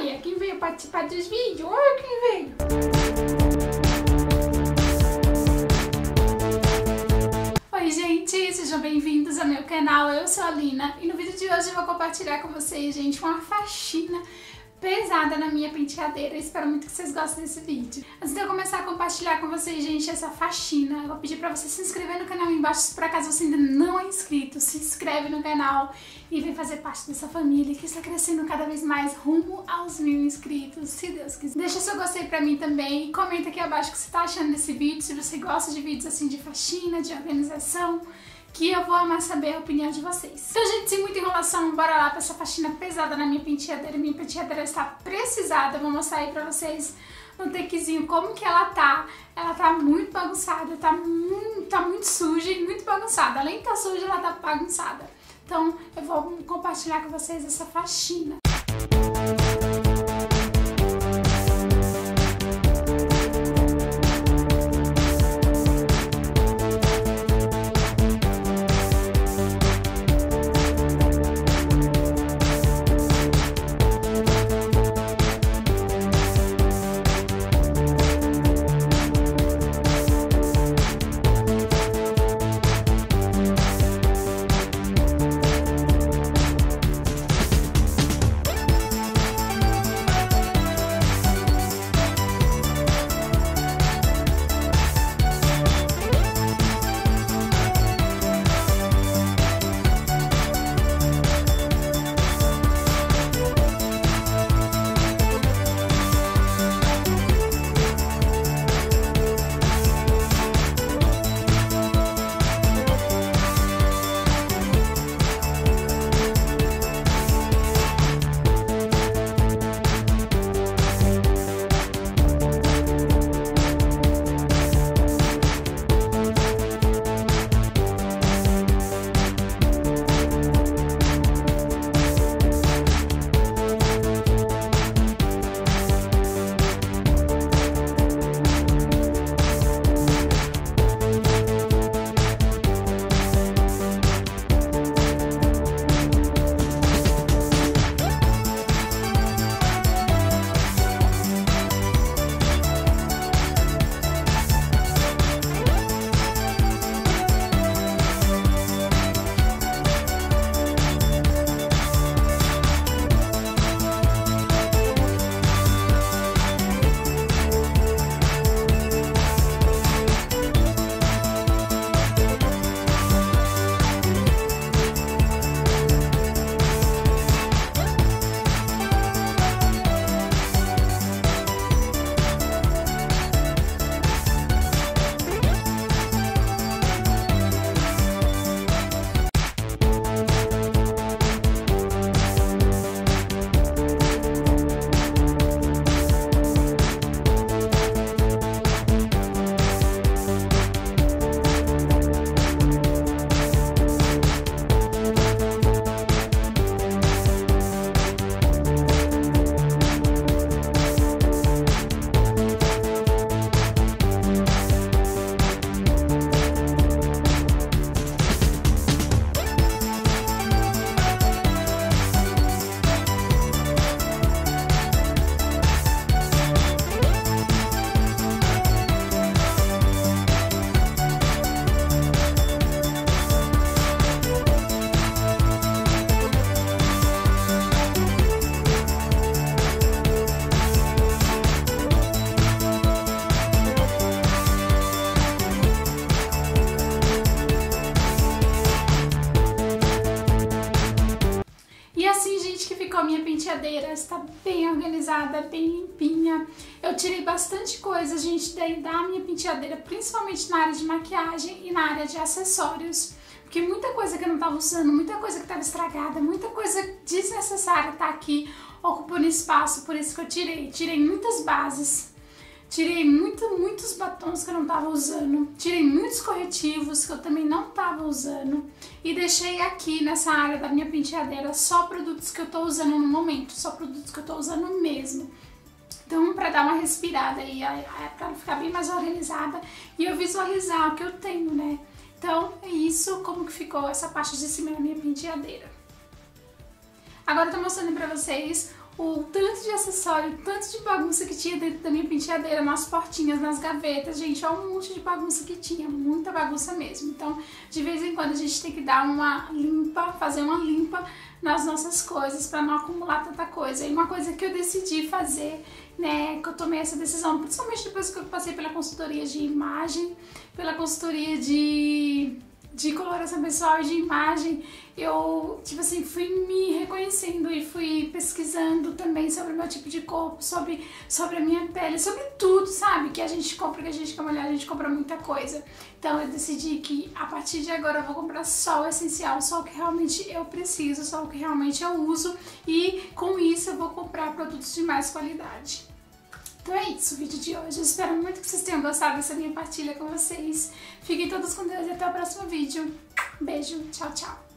Olha, quem veio participar dos vídeos, olha quem veio. Oi gente, sejam bem-vindos ao meu canal, eu sou a Lina e no vídeo de hoje eu vou compartilhar com vocês, gente, uma faxina pesada na minha penteadeira. Eu espero muito que vocês gostem desse vídeo. Antes de eu começar a compartilhar com vocês, gente, essa faxina, eu vou pedir pra você se inscrever no canal aí embaixo, se por acaso você ainda não é inscrito, se inscreve no canal e vem fazer parte dessa família que está crescendo cada vez mais rumo aos 1000 inscritos, se Deus quiser. Deixa seu gostei pra mim também e comenta aqui abaixo o que você tá achando desse vídeo, se você gosta de vídeos assim de faxina, de organização, que eu vou amar saber a opinião de vocês. Então, gente, sem muita enrolação, bora lá pra essa faxina pesada na minha penteadeira. Minha penteadeira está precisada, vou mostrar aí pra vocês no takezinho como que ela tá. Ela tá muito bagunçada, tá muito suja e muito bagunçada. Além de estar suja, ela tá bagunçada. Então, eu vou compartilhar com vocês essa faxina. A minha penteadeira está bem organizada, bem limpinha. Eu tirei bastante coisa, gente, da minha penteadeira, principalmente na área de maquiagem e na área de acessórios. Porque muita coisa que eu não estava usando, muita coisa que estava estragada, muita coisa desnecessária tá aqui ocupando espaço, por isso que eu tirei. Tirei muitas bases, tirei muitos batons que eu não estava usando, tirei muitos corretivos que eu também não estava usando e deixei aqui nessa área da minha penteadeira só produtos que eu tô usando no momento, só produtos que eu tô usando mesmo. Então, pra dar uma respirada aí, pra ela ficar bem mais organizada e eu visualizar o que eu tenho, né? Então, é isso, como que ficou essa parte de cima da minha penteadeira. Agora eu tô mostrando pra vocês o tanto de acessório, tanto de bagunça que tinha dentro da minha penteadeira, nas portinhas, nas gavetas. Gente, olha um monte de bagunça que tinha, muita bagunça mesmo. Então, de vez em quando a gente tem que dar uma limpa, fazer uma limpa nas nossas coisas para não acumular tanta coisa. E uma coisa que eu decidi fazer, né, que eu tomei essa decisão, principalmente depois que eu passei pela consultoria de imagem, pela consultoria de coloração pessoal e de imagem, eu, tipo assim, fui me reconhecendo e fui pesquisando também sobre o meu tipo de corpo, sobre a minha pele, sobre tudo, sabe? Que a gente compra, que a gente, como mulher, a gente compra muita coisa. Então eu decidi que a partir de agora eu vou comprar só o essencial, só o que realmente eu preciso, só o que realmente eu uso, e com isso eu vou comprar produtos de mais qualidade. Então é isso o vídeo de hoje. Eu espero muito que vocês tenham gostado dessa minha partilha com vocês. Fiquem todos com Deus e até o próximo vídeo. Beijo, tchau, tchau.